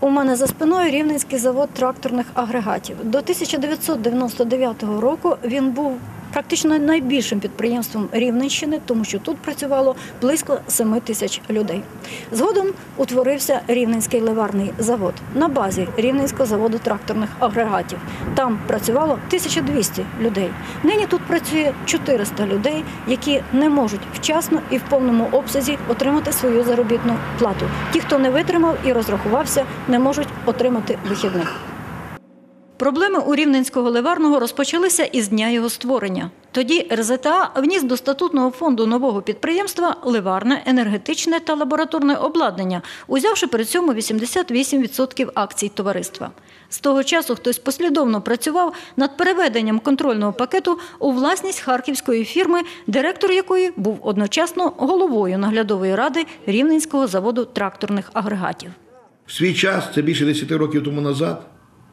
У мене за спиною Рівненський завод тракторних агрегатів. До 1999 року він був практично найбільшим підприємством Рівненщини, тому що тут працювало близько 7 тисяч людей. Згодом утворився Рівненський ливарний завод на базі Рівненського заводу тракторних агрегатів. Там працювало 1200 людей. Нині тут працює 400 людей, які не можуть вчасно і в повному обсязі отримати свою заробітну плату. Ті, хто не витримав і розрахувався, не можуть отримати вихідних. Проблеми у Рівненського ливарного розпочалися із дня його створення. Тоді РЗТА вніс до статутного фонду нового підприємства ливарне, енергетичне та лабораторне обладнання, узявши при цьому 88% акцій товариства. З того часу хтось послідовно працював над переведенням контрольного пакету у власність харківської фірми, директор якої був одночасно головою наглядової ради Рівненського заводу тракторних агрегатів. В свій час, це більше 10 років тому назад,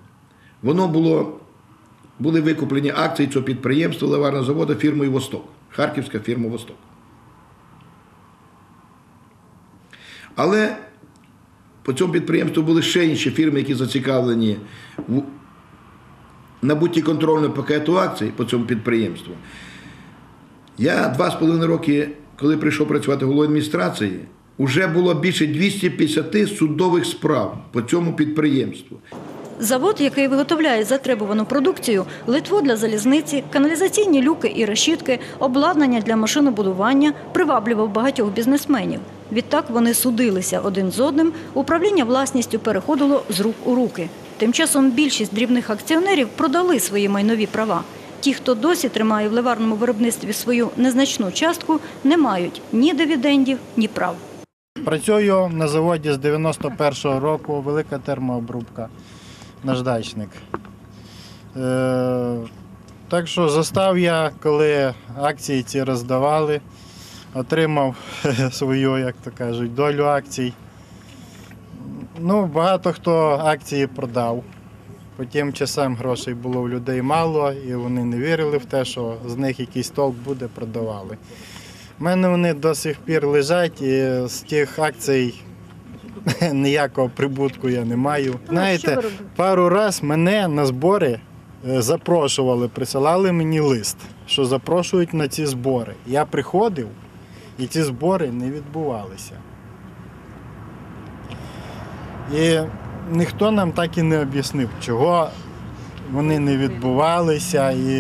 були викуплені акції цього підприємства ливарного заводу фірмою «Восток», харківська фірма «Восток». Але по цьому підприємству були ще інші фірми, які зацікавлені в набутті контрольного пакету акцій по цьому підприємству. Я 2,5 роки, коли прийшов працювати головою адміністрації, вже було більше 250 судових справ по цьому підприємству. Завод, який виготовляє затребувану продукцію, литво для залізниці, каналізаційні люки і решітки, обладнання для машинобудування, приваблював багатьох бізнесменів. Відтак вони судилися один з одним, управління власністю переходило з рук у руки. Тим часом більшість дрібних акціонерів продали свої майнові права. Ті, хто досі тримає в ливарному виробництві свою незначну частку, не мають ні дивідендів, ні прав. Працюю на заводі з 91-го року, велика термообробка. Наждачник. Так що застав я, коли акції ці роздавали, отримав свою, як то кажуть, долю акцій. Багато хто акції продав. По тим часам грошей було в людей мало, і вони не вірили в те, що з них якийсь толк буде, продавали. У мене вони до сих пір лежать, і з тих акцій ніякого прибутку я не маю. Знаєте, пару разів мене на збори запрошували, присилали мені лист, що запрошують на ці збори. Я приходив, і ці збори не відбувалися. І ніхто нам так і не об'яснив, чого вони не відбувалися. І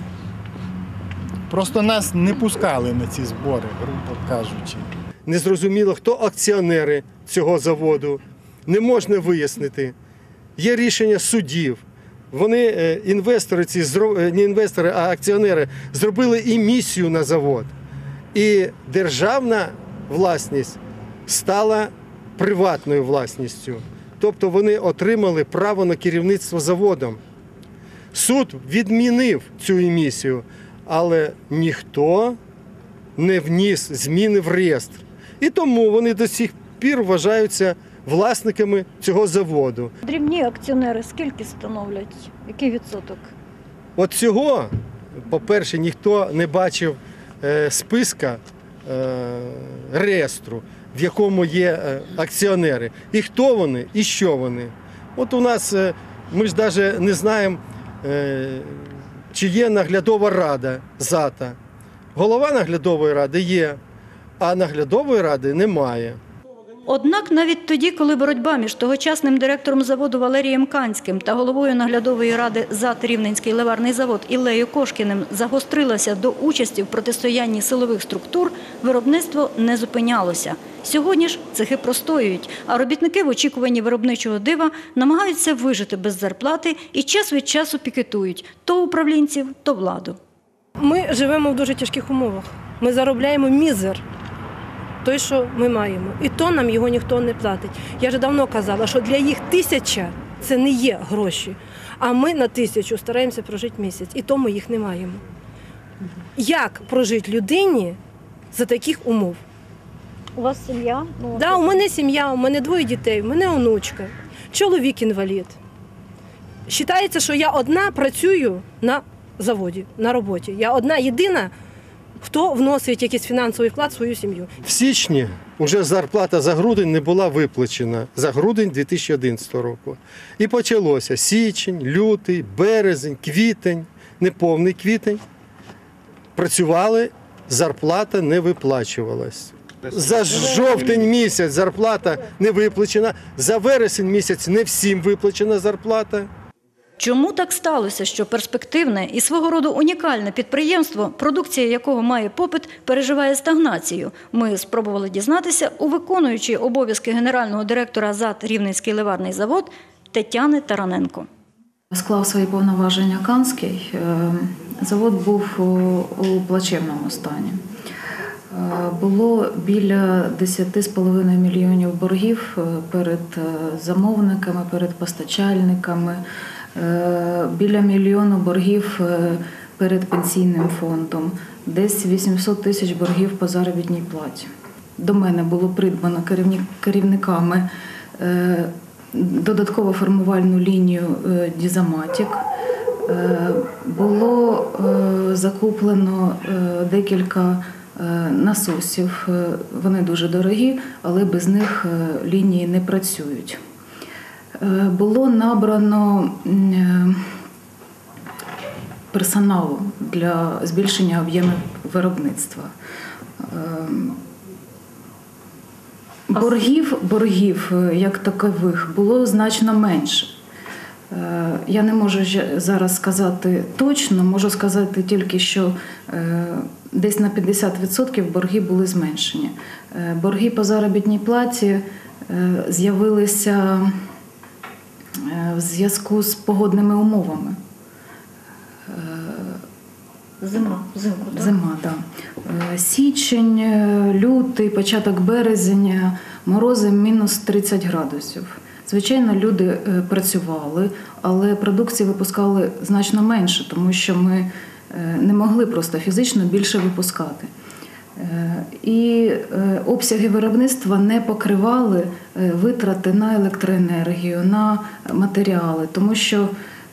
просто нас не пускали на ці збори, грубо кажучи. Незрозуміло, хто акціонери цього заводу, не можна вияснити. Є рішення судів. Вони, інвестори, не інвестори, а акціонери, зробили емісію на завод. І державна власність стала приватною власністю. Тобто вони отримали право на керівництво заводом. Суд відмінив цю емісію, але ніхто не вніс зміни в реєстр. І тому вони до сих пір вважаються власниками цього заводу. Дрібні акціонери скільки становлять? Який відсоток? От цього, по-перше, ніхто не бачив списка реєстру, в якому є акціонери. І хто вони, і що вони. От у нас, ми ж навіть не знаємо, чи є наглядова рада ЗАТа. Голова наглядової ради є, а наглядової ради немає. Однак навіть тоді, коли боротьба між тогочасним директором заводу Валерієм Канським та головою наглядової ради ЗАТ «Рівненський ливарний завод» Іллею Кошкіним загострилася до участі в протистоянні силових структур, виробництво не зупинялося. Сьогодні ж цехи простоюють, а робітники в очікуванні виробничого дива намагаються вижити без зарплати і час від часу пікетують то управлінців, то владу. Ми живемо в дуже тяжких умовах. Ми заробляємо мізер. Той, що ми маємо. І то нам його ніхто не платить. Я вже давно казала, що для їх 1000 – це не є гроші. А ми на 1000 стараємося прожити місяць. І то ми їх не маємо. Як прожити людині за таких умов? У вас сім'я? Да, у мене сім'я, у мене 2 дітей, у мене онучка, чоловік інвалід. Вважається, що я одна працюю на заводі, на роботі. Я одна єдина хто вносить якийсь фінансовий вклад в свою сім'ю. В січні вже зарплата за грудень не була виплачена, за грудень 2011 року. І почалося січень, лютий, березень, квітень, неповний квітень. Працювали, зарплата не виплачувалась. За жовтень місяць зарплата не виплачена, за вересень місяць не всім виплачена зарплата. Чому так сталося, що перспективне і свого роду унікальне підприємство, продукція якого має попит, переживає стагнацію? Ми спробували дізнатися у виконуючій обов'язки генерального директора ЗАТ «Рівненський ливарний завод» Тетяни Тараненко. Склав свої повноваження Канський. Завод був у плачевному стані. Було біля 10,5 мільйонів боргів перед замовниками, перед постачальниками, біля мільйона боргів перед пенсійним фондом, десь 800 тисяч боргів по заробітній платі. До мене було придбано керівниками додатково формувальну лінію «Дізаматік». Було закуплено декілька насосів. Вони дуже дорогі, але без них лінії не працюють. Було набрано персоналу для збільшення об'ємів виробництва. Боргів як такових було значно менше. Я не можу зараз сказати точно, можу сказати тільки, що десь на 50% борги були зменшені. Борги по заробітній платі з'явилися в зв'язку з погодними умовами. Зима, так. Січень, лютий, початок березня, морози мінус 30 градусів. Звичайно, люди працювали, але продукції випускали значно менше, тому що ми не могли просто фізично більше випускати. І обсяги виробництва не покривали витрати на електроенергію, на матеріали, тому що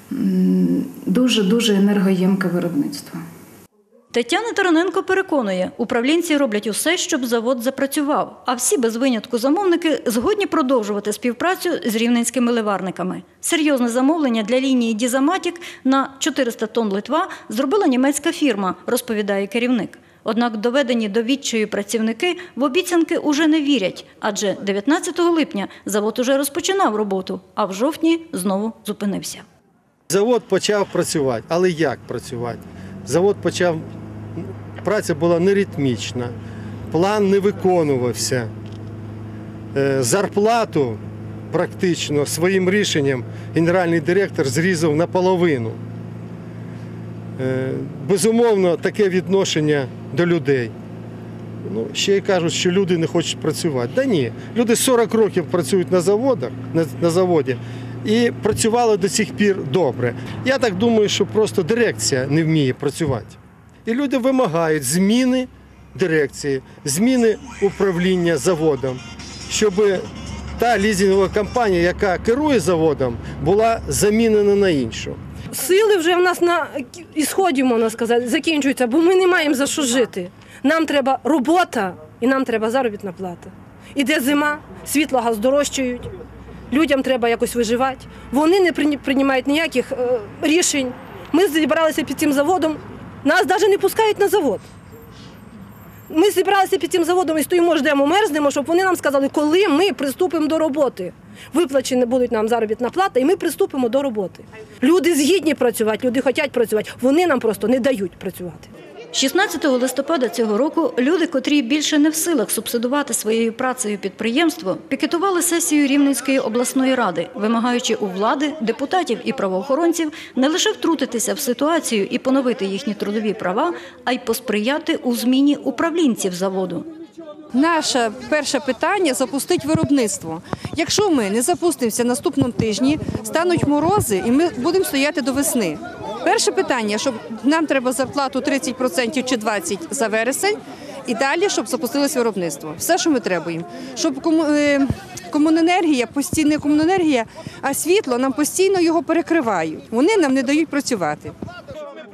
дуже енергоємке виробництво. Тетяна Тараненко переконує, управлінці роблять усе, щоб завод запрацював, а всі без винятку замовники згодні продовжувати співпрацю з рівненськими ливарниками. Серйозне замовлення для лінії «Дізаматік» на 400 тонн литва зробила німецька фірма, розповідає керівник. Однак доведені до відчаю працівники в обіцянки уже не вірять, адже 19 липня завод уже розпочинав роботу, а в жовтні знову зупинився. Завод почав працювати, але як працювати? Завод почав, праця була неритмічна, план не виконувався. Зарплату практично своїм рішенням генеральний директор зрізав наполовину. Безумовно, таке відношення до людей. Ще й кажуть, що люди не хочуть працювати. Да ні, люди 40 років працюють на заводі і працювали до сих пір добре. Я так думаю, що просто дирекція не вміє працювати. І люди вимагають зміни дирекції, зміни управління заводом, щоб та лізингова компанія, яка керує заводом, була замінена на іншу. Сили вже в нас на ісході, можна сказати, закінчуються, бо ми не маємо за що жити. Нам треба робота і нам треба заробітна плата. Іде зима, світло, газ дорожчають, людям треба якось виживати. Вони не приймають ніяких рішень. Ми зібралися під цим заводом, нас навіть не пускають на завод. Ми зібралися під цим заводом і стоїмо, ждемо, мерзнемо, щоб вони нам сказали, коли ми приступимо до роботи. Виплачені будуть нам заробітна плата, і ми приступимо до роботи. Люди згідні працювати, люди хочуть працювати, вони нам просто не дають працювати. 16 листопада цього року люди, котрі більше не в силах субсидувати своєю працею підприємство, пікетували сесію Рівненської обласної ради, вимагаючи у влади, депутатів і правоохоронців не лише втрутитися в ситуацію і поновити їхні трудові права, а й посприяти у зміні управлінців заводу. Наше перше питання – запустити виробництво. Якщо ми не запустимося наступному тижні, стануть морози і ми будемо стояти до весни. Перше питання, щоб нам треба зарплату 30% чи 20% за вересень і далі, щоб запустилось виробництво. Все, що ми требуємо. Щоб комуненергія, постійна комуненергія, а світло нам постійно його перекривають. Вони нам не дають працювати.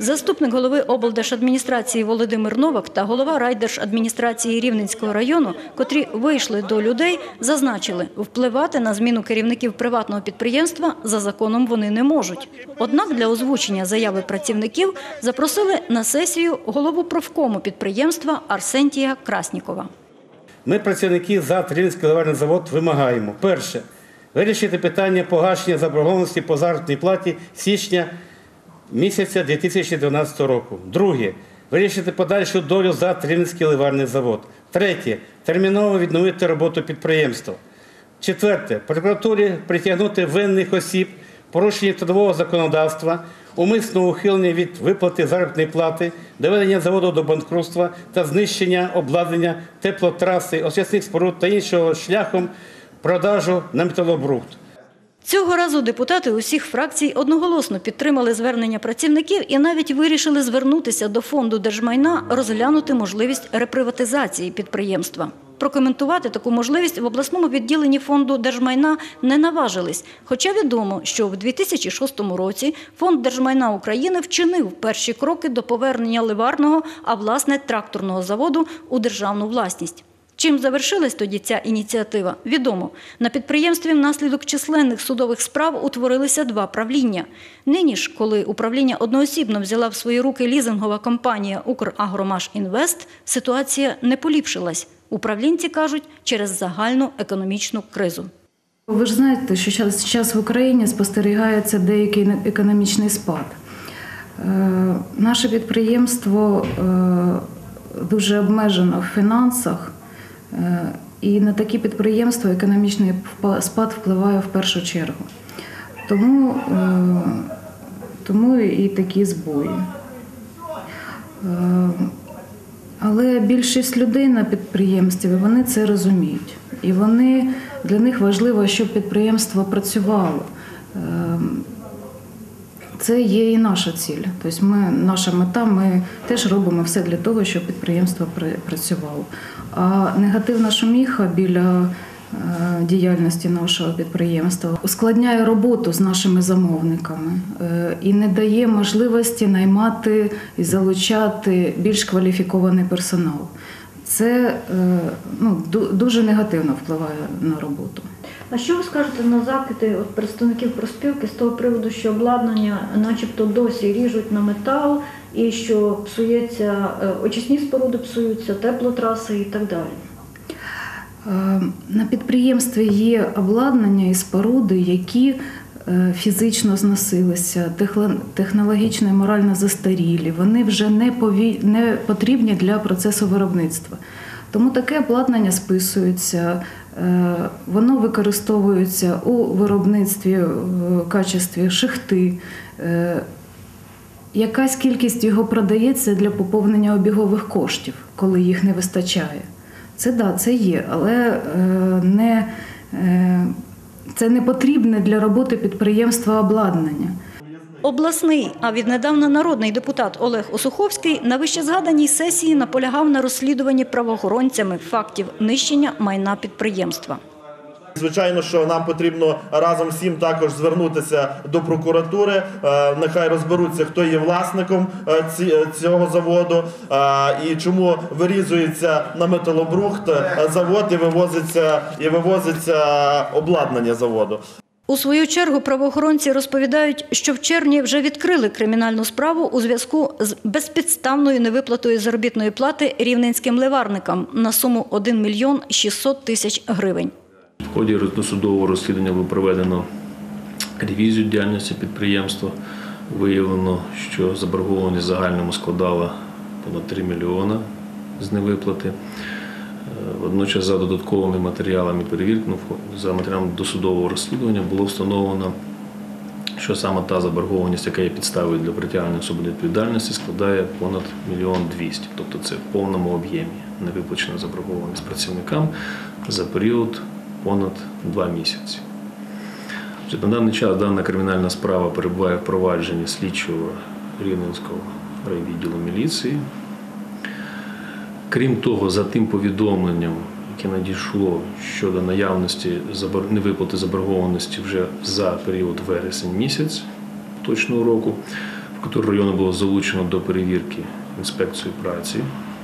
Заступник голови облдержадміністрації Володимир Новак та голова райдержадміністрації Рівненського району, котрі вийшли до людей, зазначили, впливати на зміну керівників приватного підприємства за законом вони не можуть. Однак для озвучення заяви працівників запросили на сесію голову профкому підприємства Арсентія Краснікова. Ми, працівники ЗАТ «Рівненський ливарний завод», вимагаємо. Перше. Вирішити питання погашення заборгованості по заробітній платі січня місяця 2012 року. Друге. Вирішити подальшу долю ЗАТ «Рівненський ливарний завод». Третє. Терміново відновити роботу підприємства. Четверте. Прокуратурі притягнути винних осіб, порушення трудового законодавства, умисного ухилення від виплати заробітної плати, доведення заводу до банкрутства та знищення обладнання теплотраси, очисних споруд та іншого шляхом продажу на металобрухт. Цього разу депутати усіх фракцій одноголосно підтримали звернення працівників і навіть вирішили звернутися до Фонду держмайна розглянути можливість реприватизації підприємства. Прокоментувати таку можливість в обласному відділенні Фонду держмайна не наважились, хоча відомо, що в 2006 році Фонд держмайна України вчинив перші кроки до повернення ливарного, а власне тракторного заводу у державну власність. Чим завершилась тоді ця ініціатива, відомо. На підприємстві внаслідок численних судових справ утворилися два правління. Нині ж, коли управління одноосібно взяла в свої руки лізингова компанія «Украгромашінвест», ситуація не поліпшилась. Управлінці кажуть, через загальну економічну кризу. Ви ж знаєте, що зараз в Україні спостерігається деякий економічний спад. Наше підприємство дуже обмежено в фінансах, і на такі підприємства економічний спад впливає в першу чергу. Тому і такі збої. Але більшість людей на підприємстві, вони це розуміють. І для них важливо, щоб підприємство працювало. Це є і наша ціль. Тобто наша мета, ми теж робимо все для того, щоб підприємство працювало. А негативна шуміха біля діяльності нашого підприємства ускладняє роботу з нашими замовниками і не дає можливості наймати і залучати більш кваліфікований персонал. Це дуже негативно впливає на роботу. А що ви скажете на закиди представників профспілки з того приводу, що обладнання начебто досі ріжуть на метал і що псується, очисні споруди псуються, теплотраси і так далі? На підприємстві є обладнання і споруди, які фізично зносилися, технологічно і морально застарілі. Вони вже не потрібні для процесу виробництва. Тому таке обладнання списується, воно використовується у виробництві в качестві шихти. Якась кількість його продається для поповнення обігових коштів, коли їх не вистачає. Це є, але це не потрібне для роботи підприємства обладнання. Обласний, а віднедавна народний депутат Олег Осуховський на вищезгаданій сесії наполягав на розслідуванні правоохоронцями фактів нищення майна підприємства. Звичайно, що нам потрібно разом всім також звернутися до прокуратури, нехай розберуться, хто є власником цього заводу і чому вирізується на металобрухт завод і вивозиться обладнання заводу. У свою чергу правоохоронці розповідають, що в червні вже відкрили кримінальну справу у зв'язку з безпідставною невиплатою заробітної плати рівненським ливарникам на суму 1 мільйон 600 тисяч гривень. В ході досудового розслідування було проведено ревізію діяльності підприємства. Виявлено, що заборгованість в загальному складала понад 3 мільйони з невиплати. Водночас за додатковими матеріалами перевірки, за матеріалами досудового розслідування було встановлено, що саме та заборгованість, яка є підставою для притягнення особи до відповідальності, складає понад 1 мільйон 200 000. Тобто це в повному об'ємі невиплачена заборгованість працівникам за період понад 2 місяці. На даний час дана кримінальна справа перебуває в провадженні слідчого Рівненського райвідділу міліції. Крім того, за тим повідомленням, яке надійшло щодо наявності невиплати заборгованості вже за період вересень місяць поточного року, Прокуратура району було залучено до перевірки інспекцією праці.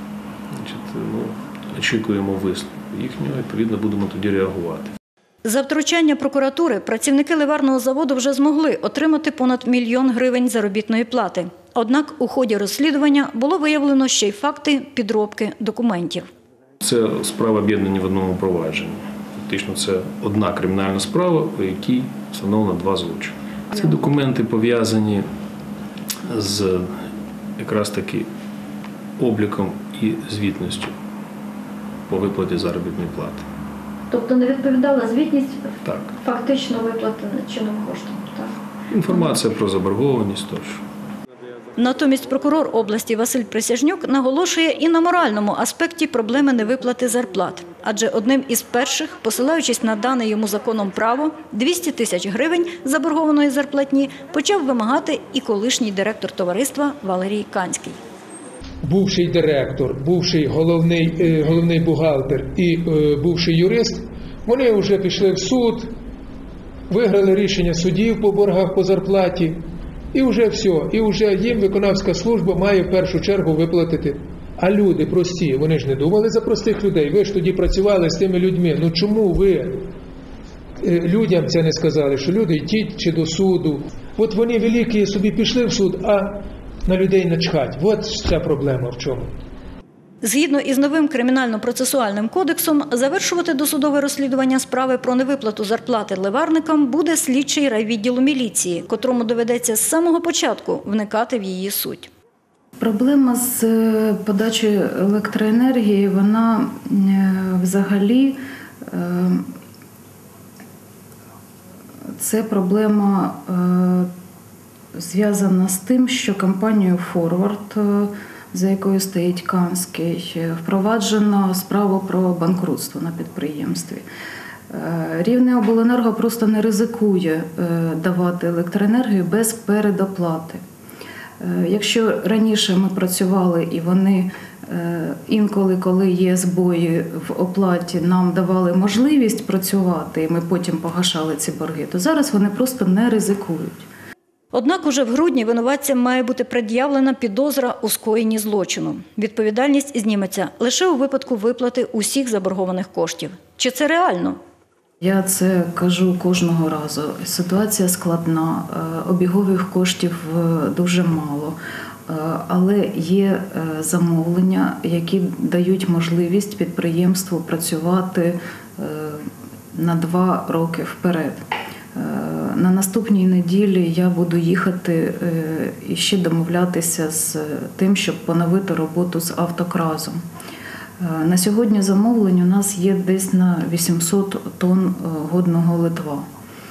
Очікуємо висновку їхнього, відповідно, будемо тоді реагувати. За втручання прокуратури працівники ливарного заводу вже змогли отримати понад 1 мільйон гривень заробітної плати. Однак у ході розслідування було виявлено ще й факти підробки документів. Це справи об'єднані в одному провадженні. Фактично це одна кримінальна справа, у якій встановлено 2 злочини. Ці документи пов'язані з якраз таки обліком і звітністю по виплаті заробітної плати. Тобто не відповідала звітність Так. фактично виплатена чином коштом, так? Інформація про заборгованість тощо. Натомість прокурор області Василь Присяжнюк наголошує і на моральному аспекті проблеми невиплати зарплат. Адже одним із перших, посилаючись на дане йому законом право, 200 тисяч гривень заборгованої зарплатні почав вимагати і колишній директор товариства Валерій Канський. Бувший директор, бувший головний бухгалтер і бувший юрист, вони вже пішли в суд, виграли рішення судів по боргах по зарплаті, і вже все. І вже їм виконавська служба має в першу чергу виплатити. А люди прості, вони ж не думали за простих людей. Ви ж тоді працювали з тими людьми. Ну чому ви людям це не сказали, що люди йдіть чи до суду? От вони великі собі пішли в суд, а на людей начхать. От ця проблема в чому. Згідно із новим кримінально-процесуальним кодексом, завершувати досудове розслідування справи про невиплату зарплати ливарникам буде слідчий райвідділу міліції, котрому доведеться з самого початку вникати в її суть. Проблема з подачею електроенергії, вона взагалі це проблема зв'язана з тим, що компанією «Форвард», за якою стоїть Канський, впроваджено справу про банкрутство на підприємстві. Рівнеобленерго просто не ризикує давати електроенергію без передоплати. Якщо раніше ми працювали і вони інколи, коли є збої в оплаті, нам давали можливість працювати, і ми потім погашали ці борги, то зараз вони просто не ризикують. Однак уже в грудні винуватцям має бути пред'явлена підозра у скоєнні злочину. Відповідальність зніметься лише у випадку виплати усіх заборгованих коштів. Чи це реально? Я це кажу кожного разу. Ситуація складна, обігових коштів дуже мало, але є замовлення, які дають можливість підприємству працювати на 2 роки вперед. На наступній неділі я буду їхати і ще домовлятися з тим, щоб поновити роботу з автокразом. На сьогодні замовлень у нас є десь на 800 тонн годного литва.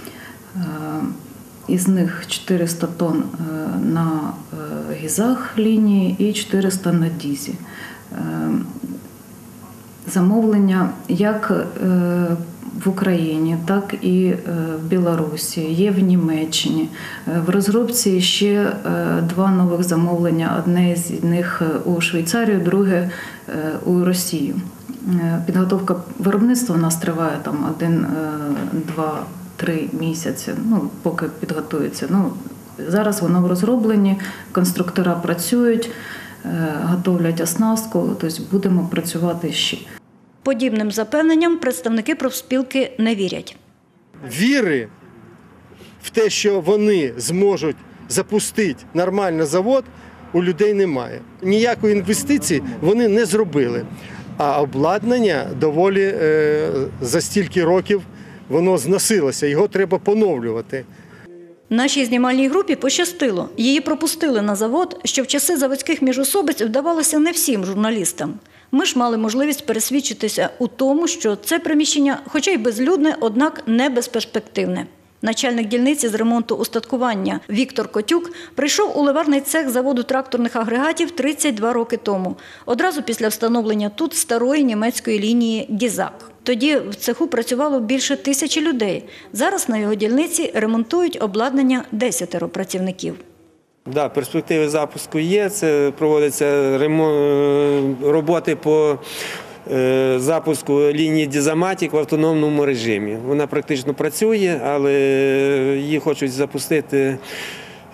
Із них 400 тонн на гізах лінії і 400 на дізі. Замовлення як в Україні, так і в Білорусі, є в Німеччині. В розробці ще 2 нових замовлення. Одне з них у Швейцарію, друге у Росію. Підготовка виробництва у нас триває там 1, 2, 3 місяці, поки підготується. Зараз воно в розробленні, конструктора працюють, готовлять оснастку, тобто будемо працювати ще. Подібним запевненням представники профспілки не вірять. Віри в те, що вони зможуть запустити нормально завод, у людей немає. Ніякої інвестиції вони не зробили. А обладнання доволі за стільки років воно зносилося, його треба поновлювати. Нашій знімальній групі пощастило. Її пропустили на завод, що в часи заводських міжособиць вдавалося не всім журналістам. Ми ж мали можливість пересвідчитися у тому, що це приміщення, хоча й безлюдне, однак не безперспективне. Начальник дільниці з ремонту устаткування Віктор Котюк прийшов у ливарний цех заводу тракторних агрегатів 32 роки тому, одразу після встановлення тут старої німецької лінії «Гізак». Тоді в цеху працювало більше 1000 людей. Зараз на його дільниці ремонтують обладнання 10 працівників. Да, перспективи запуску є. Це проводяться роботи по запуску лінії Дізаматік в автономному режимі. Вона практично працює, але її хочуть запустити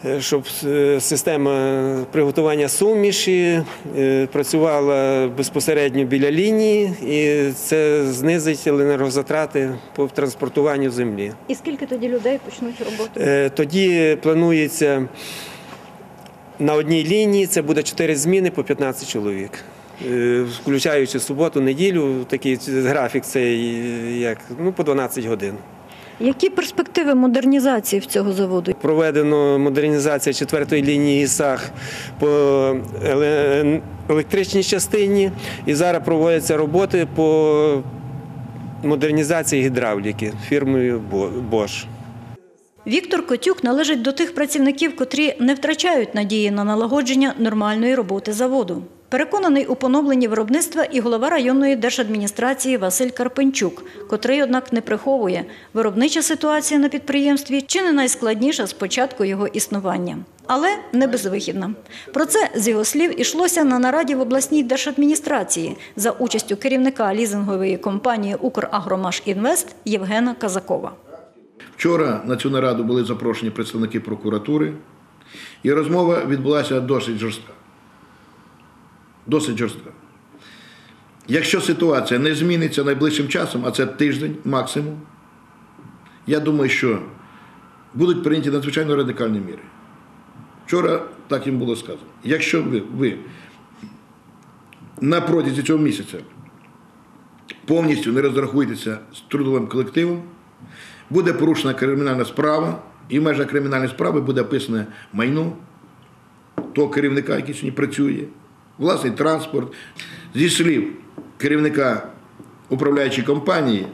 щоб система приготування суміші працювала безпосередньо біля лінії, і це знизить енергозатрати по транспортуванню землі. І скільки тоді людей почнуть роботу? Тоді планується на одній лінії, це буде 4 зміни по 15 чоловік. Включаючи суботу, неділю, такий графік цей, по 12 годин. Які перспективи модернізації в цього заводу? Проведено модернізація 4-ї лінії САГ по електричній частині, і зараз проводяться роботи по модернізації гідравліки фірмою Bosch. Віктор Котюк належить до тих працівників, котрі не втрачають надії на налагодження нормальної роботи заводу. Переконаний у поновленні виробництва і голова районної держадміністрації Василь Карпенчук, котрий, однак, не приховує. Виробнича ситуація на підприємстві чи не найскладніша з початку його існування. Але не безвихідна. Про це, з його слів, ішлося на нараді в обласній держадміністрації за участю керівника лізингової компанії «Украгромашінвест» Євгена Казакова. Вчора на цю нараду були запрошені представники прокуратури, і розмова відбулася досить жорстка. Досить жорстка. Якщо ситуація не зміниться найближчим часом, а це тиждень максимум, я думаю, що будуть прийняті надзвичайно радикальні міри. Вчора так їм було сказано. Якщо ви на протязі цього місяця повністю не розрахуєтеся з трудовим колективом, буде порушена кримінальна справа, і в межах кримінальної справи буде описане майно того керівника, який сьогодні працює, власний транспорт. Зі слів керівника управляючої компанії,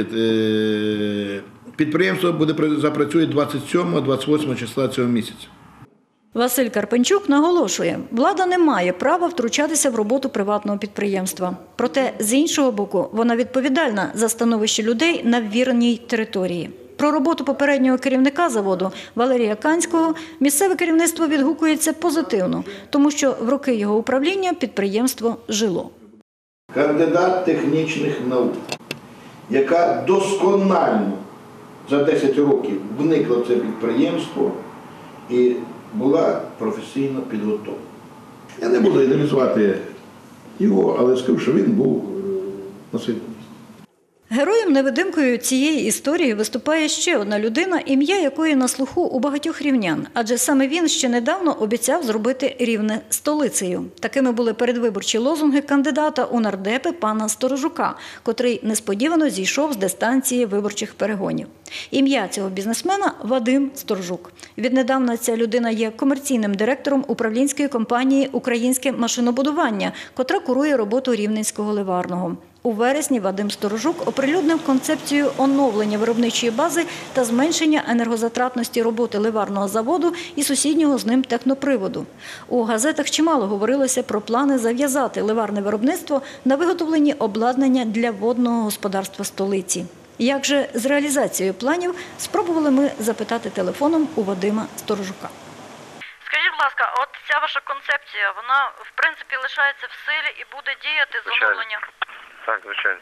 підприємство запрацює 27-28 числа цього місяця. Василь Карпенчук наголошує, влада не має права втручатися в роботу приватного підприємства. Проте, з іншого боку, вона відповідальна за становище людей на ввіреній території. Про роботу попереднього керівника заводу Валерія Канського місцеве керівництво відгукується позитивно, тому що в роки його управління підприємство жило. Кандидат технічних наук, яка досконально за 10 років вникла в це підприємство і була професійно підготовлена. Я не буду ідеалізувати його, але скажу, що він був на своєму місці. Героєм-невидимкою цієї історії виступає ще одна людина, ім'я якої на слуху у багатьох рівнян. Адже саме він ще недавно обіцяв зробити Рівне столицею. Такими були передвиборчі лозунги кандидата у нардепи пана Сторожука, котрий несподівано зійшов з дистанції виборчих перегонів. Ім'я цього бізнесмена – Вадим Сторожук. Віднедавна ця людина є комерційним директором управлінської компанії «Українське машинобудування», котра курує роботу Рівненського ливарного. У вересні Вадим Сторожук оприлюднив концепцію оновлення виробничої бази та зменшення енергозатратності роботи ливарного заводу і сусіднього з ним техноприводу. У газетах чимало говорилося про плани зав'язати ливарне виробництво на виготовленні обладнання для водного господарства столиці. Як же з реалізацією планів, спробували ми запитати телефоном у Вадима Сторожука. Скажіть, будь ласка, от ця ваша концепція, вона в принципі лишається в силі і буде діяти з оновлення? Так, звичайно.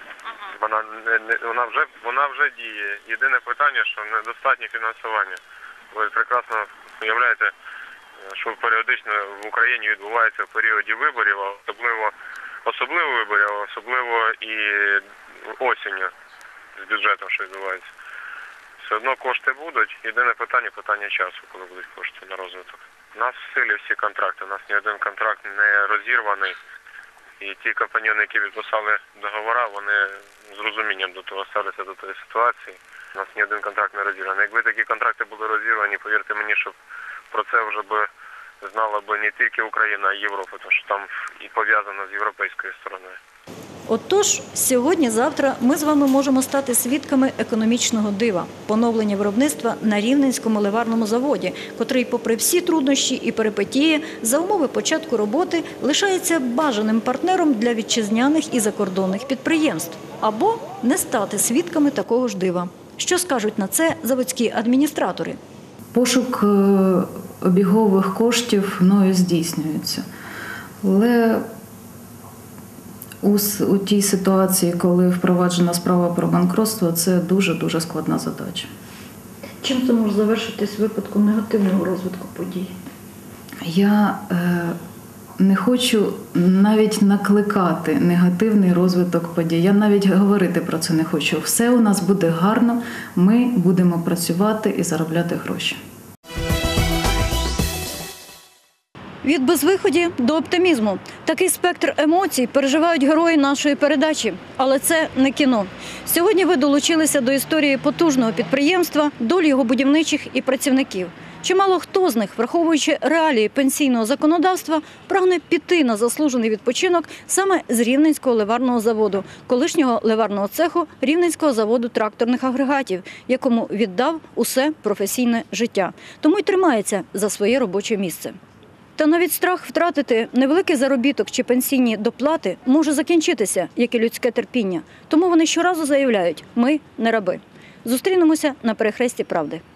Вона вже діє. Єдине питання, що недостатнє фінансування. Ви прекрасно уявляєте, що періодично в Україні відбувається в періоді виборів, особливо виборів, особливо і осінню з бюджетом, що відбувається. Все одно кошти будуть. Єдине питання часу, коли будуть кошти на розвиток. У нас в силі всі контракти, у нас ні один контракт не розірваний. І ті компаньони, які підписали договори, вони з розумінням до того ставляться до тієї ситуації. У нас ні один контракт не розірваний. Якби такі контракти були розірвані, повірте мені, що про це вже би знала б не тільки Україна, а й Європа, тому що там і пов'язано з європейською стороною. Отож, сьогодні-завтра ми з вами можемо стати свідками економічного дива – поновлення виробництва на Рівненському ливарному заводі, котрий, попри всі труднощі і перипетії, за умови початку роботи лишається бажаним партнером для вітчизняних і закордонних підприємств. Або не стати свідками такого ж дива. Що скажуть на це заводські адміністратори? Пошук обігових коштів мною здійснюється. Але у тій ситуації, коли впроваджена справа про банкротство, це дуже-дуже складна задача. Чим це може завершитись випадком негативного розвитку подій? Я не хочу навіть накликати негативний розвиток подій. Я навіть говорити про це не хочу. Все у нас буде гарно, ми будемо працювати і заробляти гроші. Від безвиході до оптимізму. Такий спектр емоцій переживають герої нашої передачі. Але це не кіно. Сьогодні ви долучилися до історії потужного підприємства, долі його будівничих і працівників. Чимало хто з них, враховуючи реалії пенсійного законодавства, прагне піти на заслужений відпочинок саме з Рівненського ливарного заводу, колишнього ливарного цеху Рівненського заводу тракторних агрегатів, якому віддав усе професійне життя. Тому й тримається за своє робоче місце. Та навіть страх втратити невеликий заробіток чи пенсійні доплати може закінчитися, як і людське терпіння. Тому вони щоразу заявляють – ми не раби. Зустрінемося на перехресті правди.